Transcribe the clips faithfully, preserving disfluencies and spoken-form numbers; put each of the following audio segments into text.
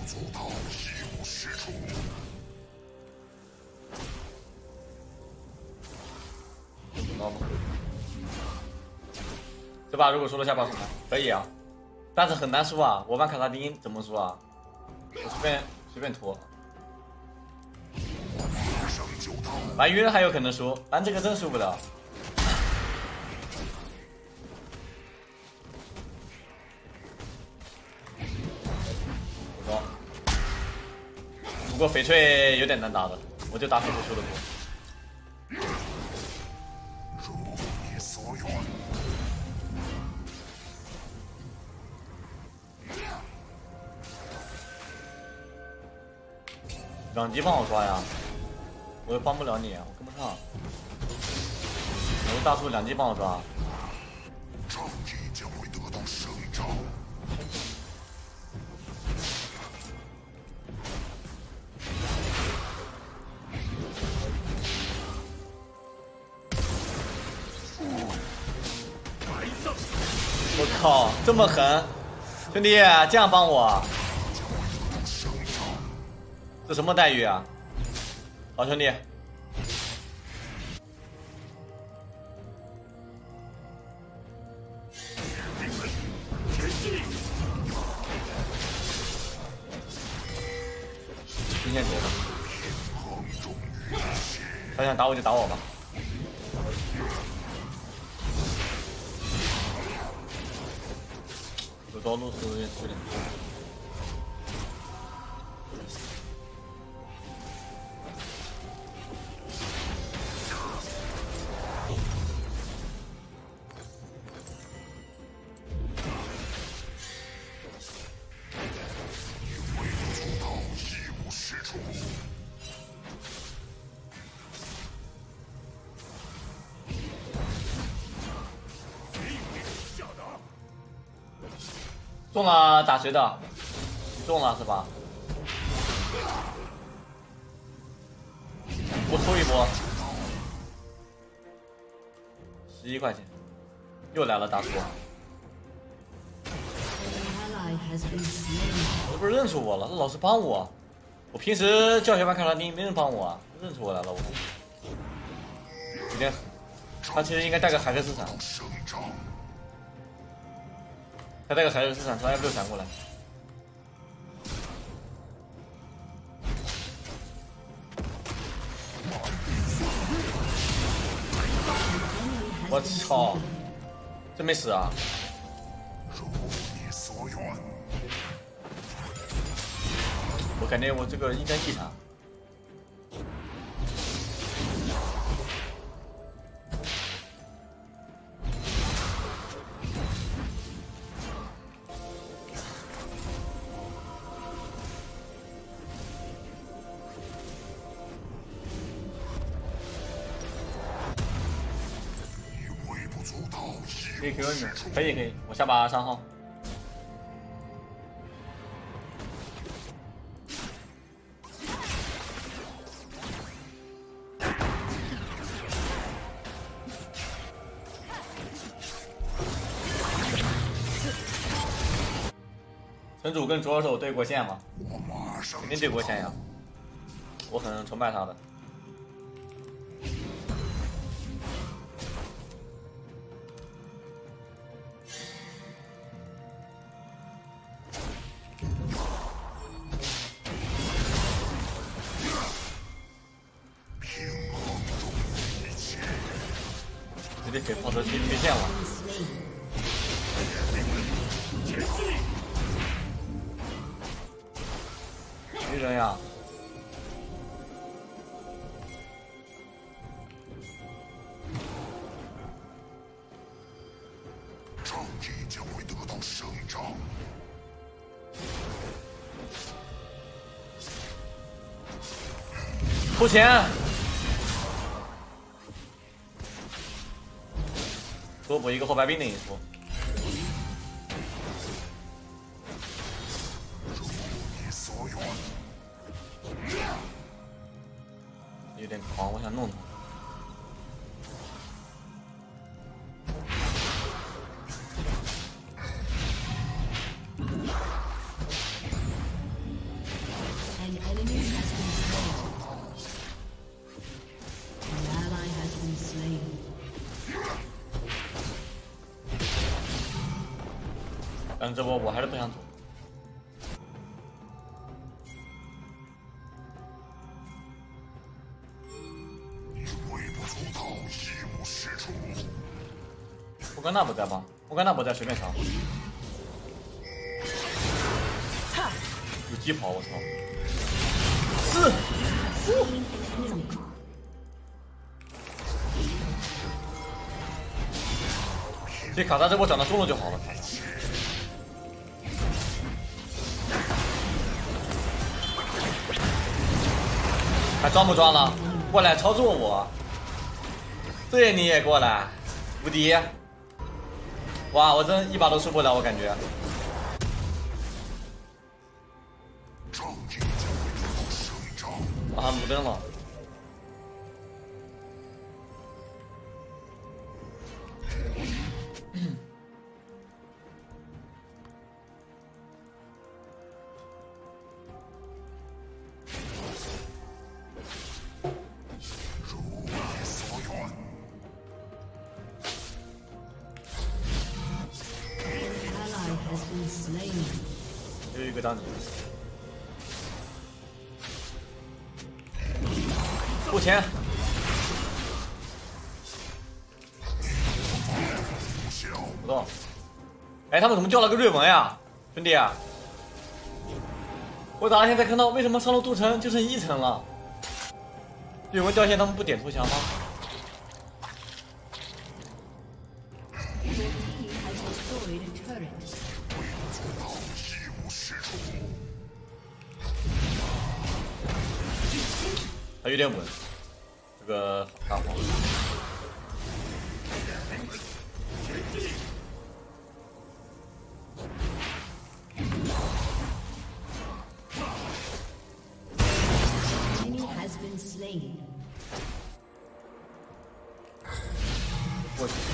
做到一无是处。 知道吗？这把如果输了下把什么？可以啊，但是很难输啊！我玩卡萨丁怎么输啊？我随便随便拖。玩晕还有可能输，但这个真输不了。不错，不过翡翠有点难打的，我就打翡翠输的多。 如你所愿。 两级帮我刷呀，我又帮不了你，我跟不上。我大叔两级帮我刷。 正义将会得到伸张。 我靠，这么狠，兄弟，这样帮我，这什么待遇啊？好兄弟。今天觉得，他想打我就打我吧。有道路是有点有点多。中了打谁的？中了是吧？我抽一波，十一块钱，又来了大叔。我不是认出我了，他老是帮我。我平时教学班卡拉丁没人帮我啊，认出我来了我。有点狠，他其实应该带个海克斯伞。他带个海克斯伞从来没有闪过来。我操，真没死啊！ 如你所愿。 我感觉我这个应该一场。可以 Q 你，可以可以，我下把三号。城主跟左手对过线吗？肯定对过线呀，我很崇拜他的。直接给炮车贴贴线了。没人呀！ 正义将会得到伸张。 出钱！多补一个后排兵的因素。 如你所愿。 有点狂，我想弄他。 但是这波我还是不想走。 你微不足道，一无是处。 我刚那不在吧？我刚那不在，随便杀。有疾跑，我操！四。 这卡萨这波转到中路就好了。还装不装了？过来操作我！对，你也过来，无敌！哇，我真一把都输不了，我感觉。啊，鲁登了。 有一个当你，付钱。不动。哎，他们怎么掉了个瑞文呀，兄弟？我打了现在看到为什么上路镀层就剩一层了？瑞文掉线，他们不点投降吗？ 还有点稳，这个大黄。过去。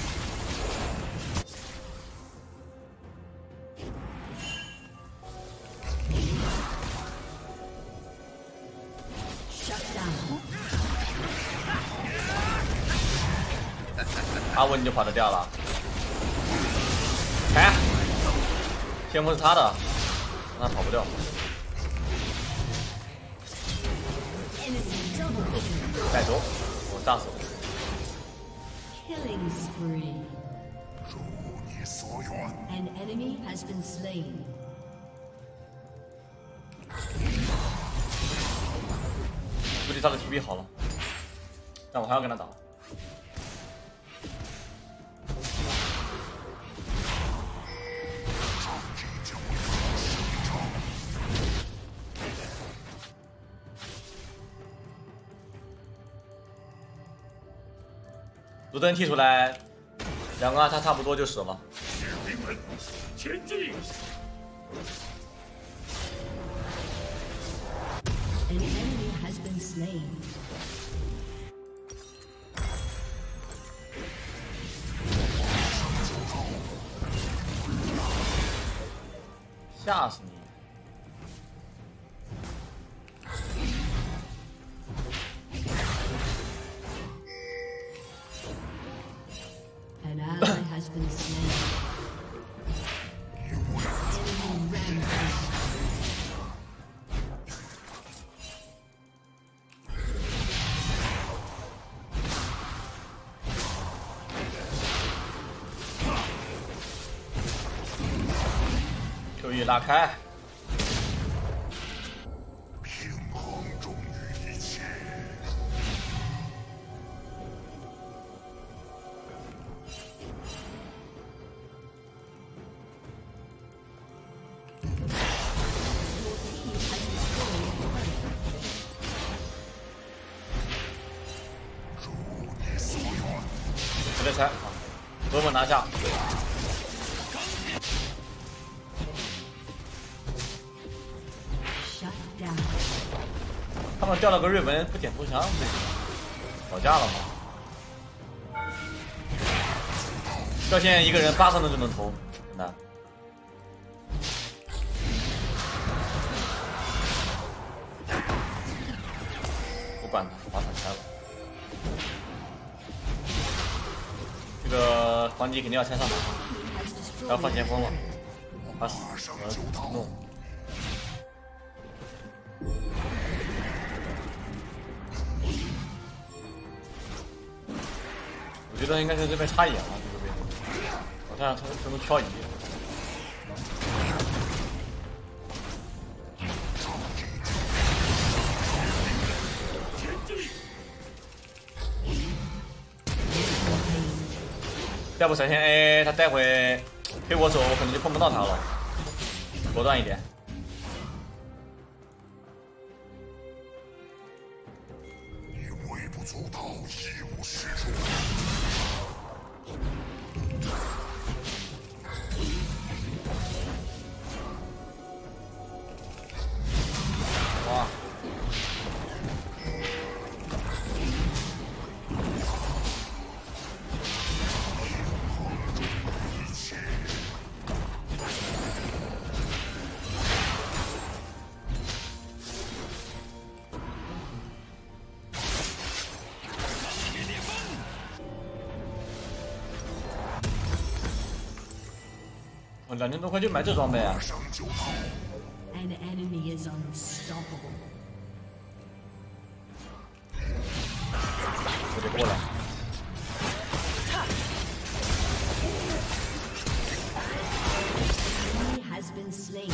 阿文你就跑得掉了，哎，先锋是他的，那跑不掉。带走，我炸死了。 Killing spree. 如你所愿。 An enemy has been slain. 估计他的 T P 好了，但我还要跟他打。 卢登踢出来，两个他差不多就死了。 前进！ An enemy has been slain. 吓死你！ An ally has been slain. Enemy rampage. 球衣拉开。 平衡重于一切。 直接拆，稳稳拿下。他们掉了个瑞文，不点投降，吵架了吗？掉线一个人八分钟就能投，真的。不管他，滑铲拆了。 这个黄鸡肯定要拆上，要放前锋了。 他死了，弄。我觉得应该在这边插眼了，这个位置。我看他他能漂移。 要不闪现 A， 他待会陪我走，我可能就碰不到他了。果断一点。 你微不足道，一无是处。 哇！ 两千多块就买这装备啊！ An enemy is unstoppable. 我得过来。 Enemy has been slain.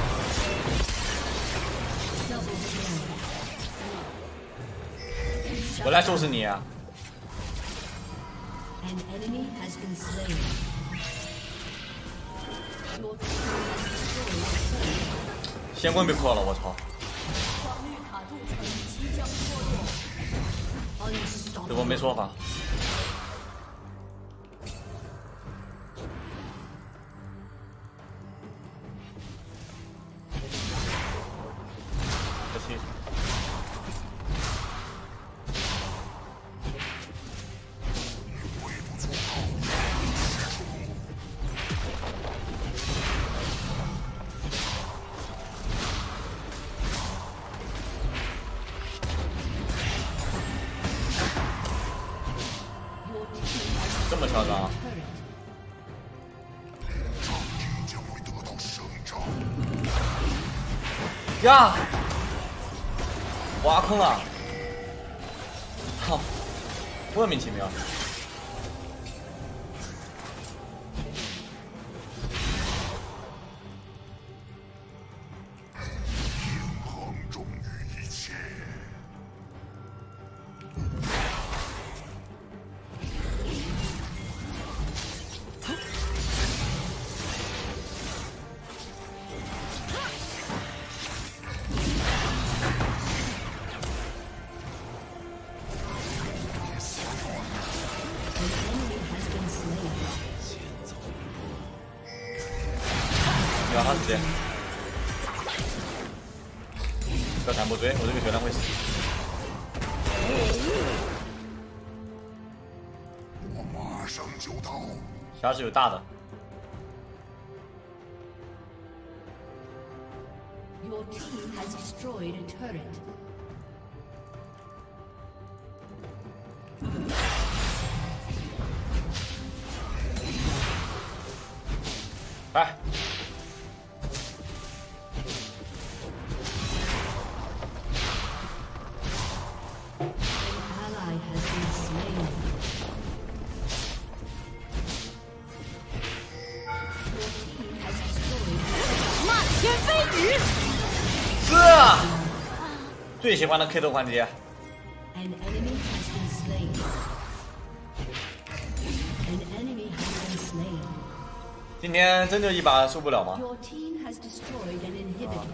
Double kill. 我来收拾你啊！ An enemy has been slain. Your team has destroyed. 先棍被破了，我操！这波没说法。可惜。这么嚣张？ 将会得到生长。 呀！挖坑了！操！莫名其妙。 平衡重于一切。 秒他直接，不要弹不追，我这个血量会死。 我马上就到。 下是有大的。 Your team has destroyed a turret. 来。 是啊，最喜欢的 K 斗环节。 An enemy has been slain. An enemy has been slain. 今天真就一把受不了吗？ Your team has destroyed an inhibitor.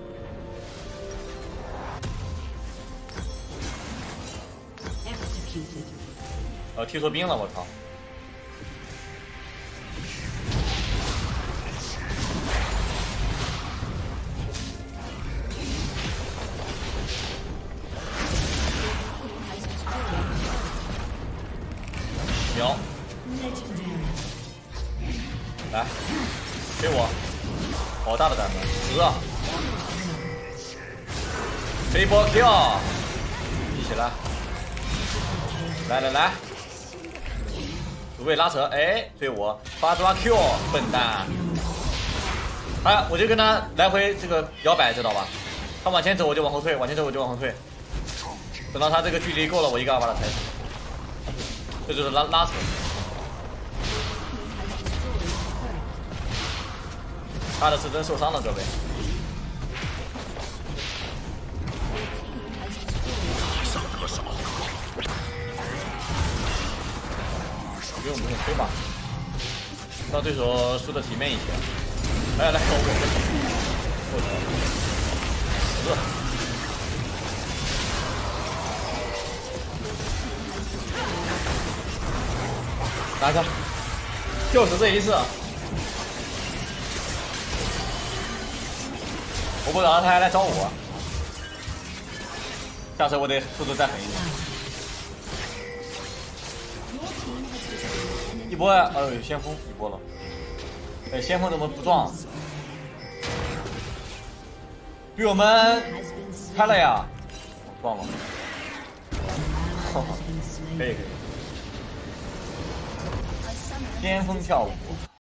呃，踢错兵了，我操！秒！来，给我！好大的胆子，死啊！Triple kill！ 一起来！来来来！ 主位拉扯，哎，追我八抓 Q， 笨蛋！ 啊，我就跟他来回这个摇摆，知道吧？他往前走我就往后退，往前走我就往后退，等到他这个距离够了，我一个把他抬死。这就是拉拉扯。他的是真受伤了，各位。我觉得我们很亏吧，让对手输的体面一些。来来，我我我拿下，就是这一次。我不知道他还来找我，下次我得速度再狠一点。一波呀！哎呦，先锋一波了。哎，先锋怎么不撞？比我们开了呀！撞了。可以可以。巅峰跳舞。